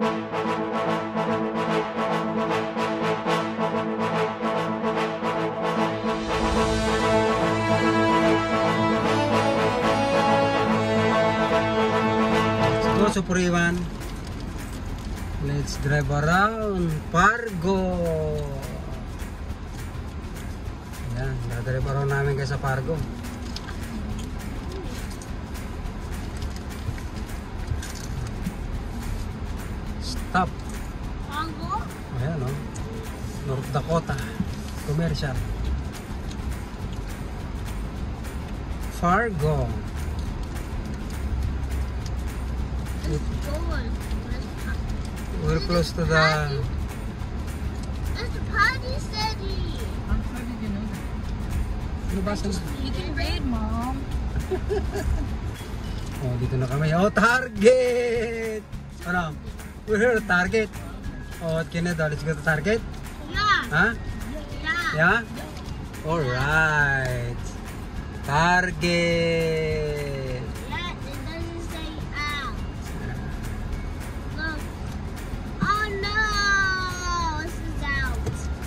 Let's go, Superiman. Let's drive around Pargo. Ayan, dadrive around namin guys sa Pargo. Stop. Pargo? Ayan o. North Dakota. Commercial. Fargo. We're close to the... It's the party city. How did you know that? Ano ba sa... You can read, Mom. Oh, dito na kami. Oh, Target! Ano? We're here at Target. Oh, what can I do? Let's go to Target? Yeah. Huh? Yeah. Yeah? Alright. Target! Yeah, it doesn't say out. Look. Oh no! This is out.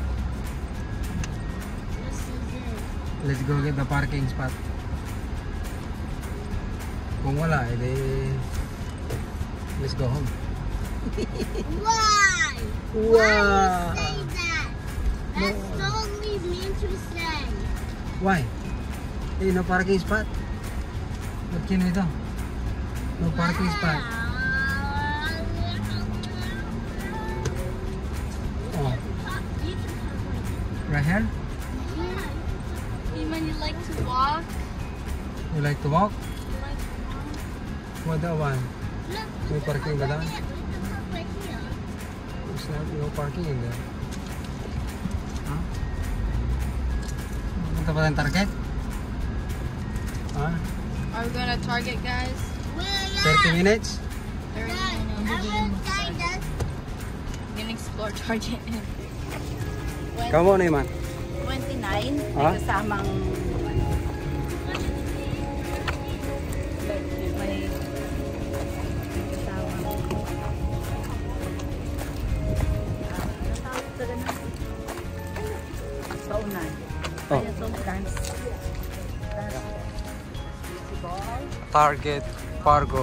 This is it. Let's go get the parking spot. Kung wala, edi... Let's go home. Why? Wow. Why you say that? That's totally mean to say. Why? Hey, no parking spot. What can I do? No parking spot. Oh, right here? When you like to walk, You like to walk? you like to walk. What that one? May parking ba doon? Right here. There's no parking in there. Huh? Punta pa tayong Target? Huh? Are we going to Target, guys? 30 minutes? 30 I'm minutes. gonna try this. We're going to explore Target. Come on, Iman. 29. Ah? May kasamang... May kasamang... Saunan. Oh. Target, Fargo.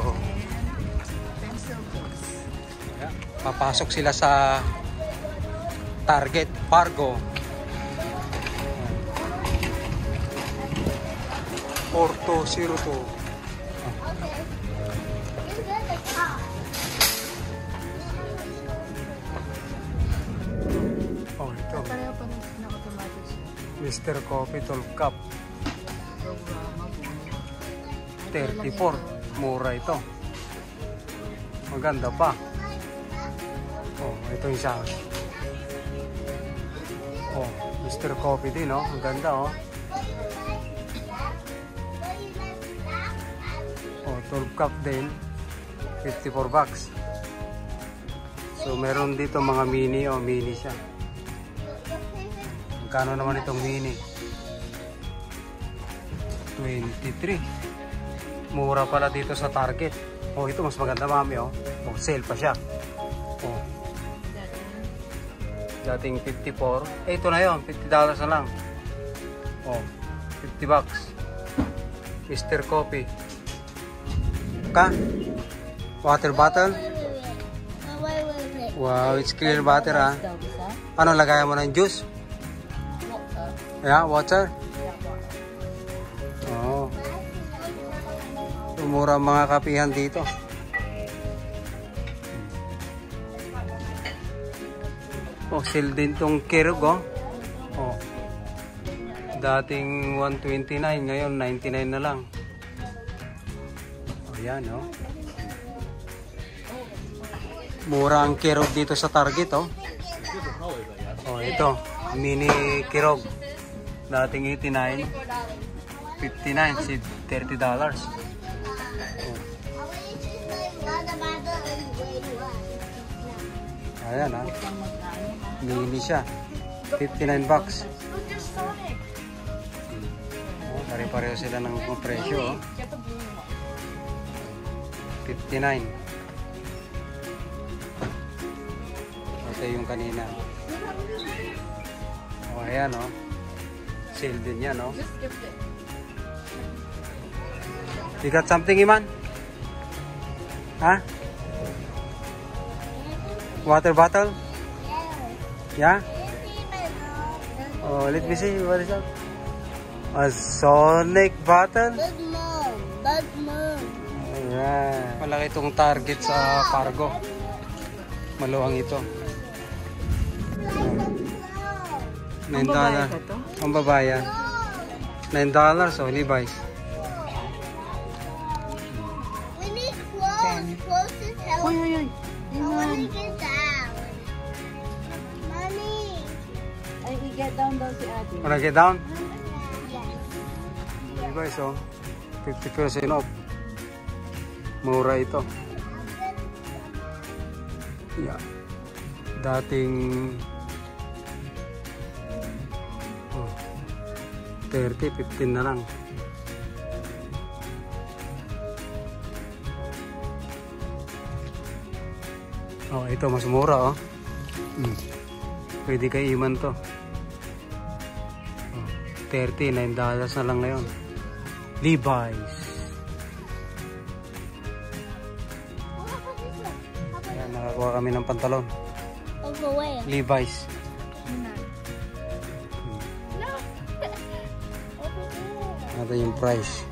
Papasok sila sa Target, Fargo. 4202. Okay. Is that the car? Oh, ito. Pareho pa na automatic siya. Mr. Coffee 12 Cup. 34. Mura ito. Maganda pa. Oh, ito yung isa. Oh, Mr. Coffee din, oh. Ang ganda, oh. Oh, 12 cup din. 54 bucks. So, meron dito mga mini, oh. Mini siya. Magkano naman itong mini? 23. Mura pala dito sa Target. Oh, ito mas maganda, mami, oh. Oh, sale pa siya. Oh. Dating 54. Eh, ito na yun. $50 na lang. Oh, 50 bucks. Mr. Coffee. Ka? Water bottle? Wait. Wow, it's clear water, ah. Ano, lagayan mo ng juice? Yeah, water? Oh. Mura mga kapihan dito. Oh, sale din tong Kirog, oh. Oh. Dating 129, ngayon 99 na lang. Oh, yan, oh. Mura ang Kirog dito sa Target, oh. Oh, ito, mini Kirog. Dating 89, 59, si $30. Ayan, ah. Mini siya. 59 bucks. Oh, pare-pareho sila ng presyo, oh. 59. sa yung kanina. O, ayan, o. Sale din yan, o. Just skip it. You got something, Iman? Ha? Water bottle? Yeah? Oh, let me see. What is that? A Sonic bottle? Big mom. Big mom. Alright. Malaki itong Target sa Fargo. Maluwang ito. $9. Ang babae. $9. So, Levi's. We need clothes. Clothes is healthy. Oy. I want to get down. Mommy. Ay, i-get down daw si Ate. Wanna get down? Yes. Levi's, oh. 50% off. Mura ito. Yeah. Dating 30, 15 na lang. Oh, ito mas mura, oh. Pwede kay Iman to. Oh, $39 na lang ngayon. Levi's. Ayan, nakakuha kami ng pantalon. Over where? Levi's. Ito yung price.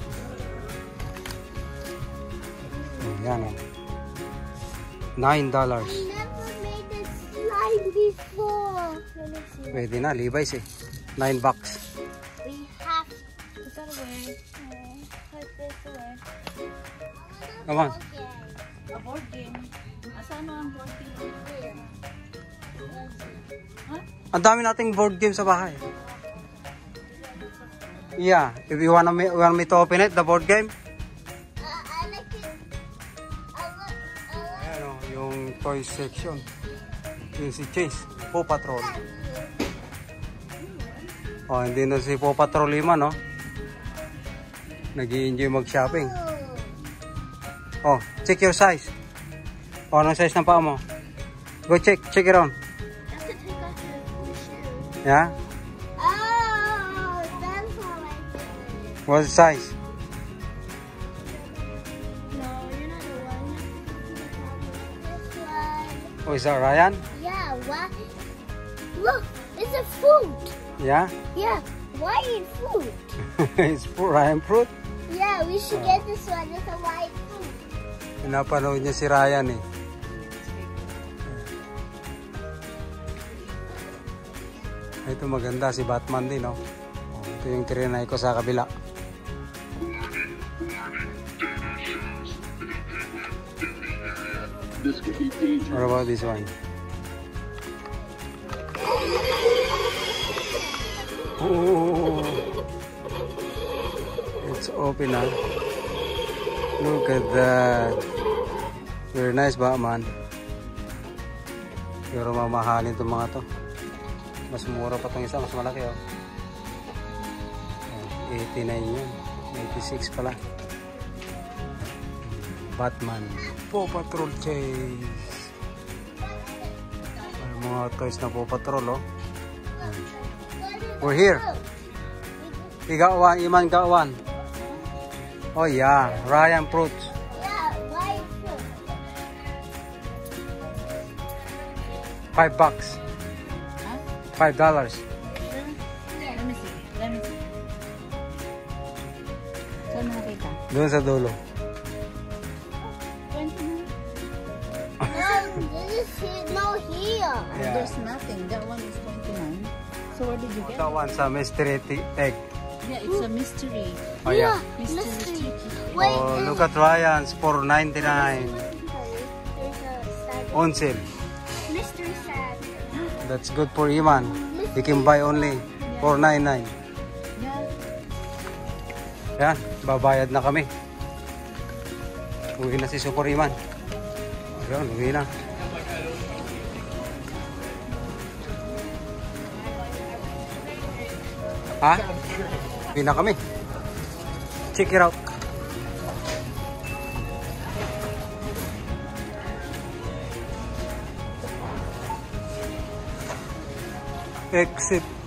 Ayan, oh. $9. I never made this slide before. Let me see. Pwede na, Levi's eh. $9. We have to put that away. Put this away. Come on. Okay. A board game. Asan na ang board game? Ang dami nating board game sa bahay. Yeah, if you want me to open it, the board game. I like it. Ayan o, yung toy section. Yung si Chase, Paw Patrol. Oh, hindi na si Paw Patrol Iman, no? Nag-i-enjoy mag-shopping. Oh, check your size. Oh, anong size ng paa mo? Go check it on. I have to take off the shoes. Yeah? Oh, that's how I do it. What's the size? No, you're not the one. This one. Oh, is that Ryan? Yeah, why? Look, it's a fruit. Yeah? Yeah, why eat fruit? It's Ryan fruit. Yeah, we should get this one. It's a white fruit. Pinapanood niya si Ryan eh. Ito maganda, si Batman din, no? Oh, ito yung trinay ko sa kabila. What about this one? Oh, it's open now. Look at that. Very nice, Batman. Pero mamahalin itong mga to. Mas mura pa itong isa, mas malaki, oh. 89 yun. 86 pala. Batman. Paw Patrol Chase. Ay, mga toys na Paw Patrol, oh. We're here. We got one. Iman got one. Oh yeah, Ryan fruit. Yeah, white fruit. $5. Huh? $5. Let me see. Saan nakita? Doon sa dulo. 29. No, this is no here. Yeah. There's nothing. That one is 29. So where did you get it? That one sa mystery egg. Yeah, it's a mystery. Oh yeah. Mystery. Wait, Oh, look at Ryan's for $99. there's a Santa. On sale. Mystery Santa. That's good for Iman. You can buy only for $99. Yeah. Yan, babayad na kami. Uwi na si Super Iman. Ayun, uwi na. Ha? Uwi na kami. Check it out. Exit.